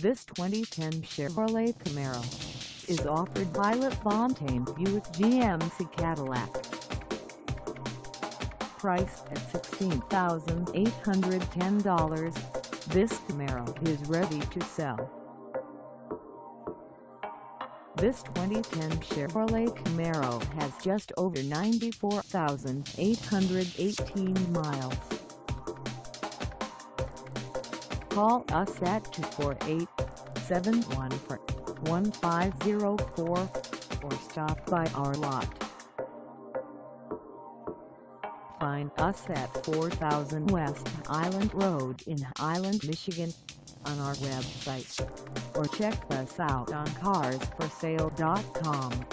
This 2010 Chevrolet Camaro is offered by Lafontaine Buick GMC Cadillac. Priced at $16,810, this Camaro is ready to sell. This 2010 Chevrolet Camaro has just over 94,818 miles. Call us at 248-714-1504 or stop by our lot. Find us at 4000 West Highland Road in Highland, Michigan on our website, or check us out on carsforsale.com.